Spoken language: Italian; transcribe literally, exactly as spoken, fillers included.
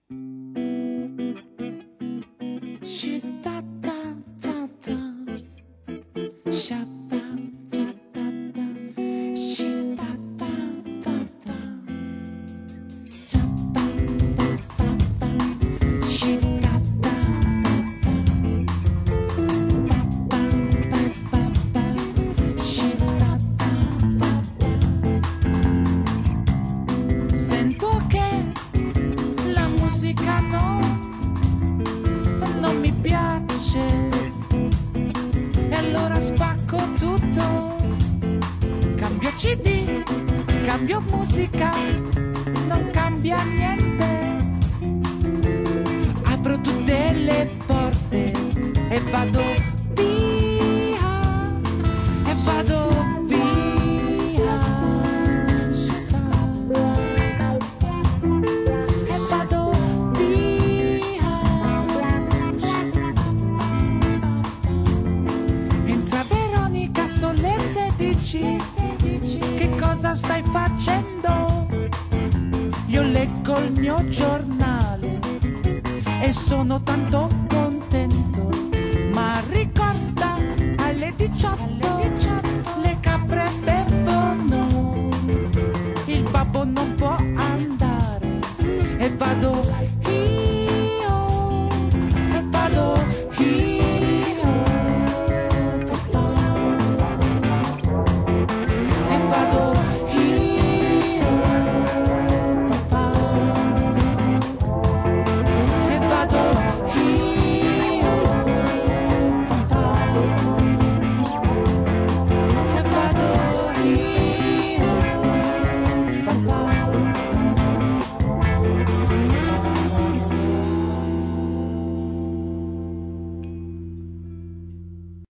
Sento che la musica no, non mi piace, e allora spacco tutto, cambio C D, cambio musica, non cambia niente, apro tutte le porte e vado via, e vado via, e vado via. Entra Veronica, sono le sedici, che cosa stai facendo? Io leggo il mio giornale e sono tanto contento, ma ricorda alle diciotto, le capre bevono, il babbo non può andare e vado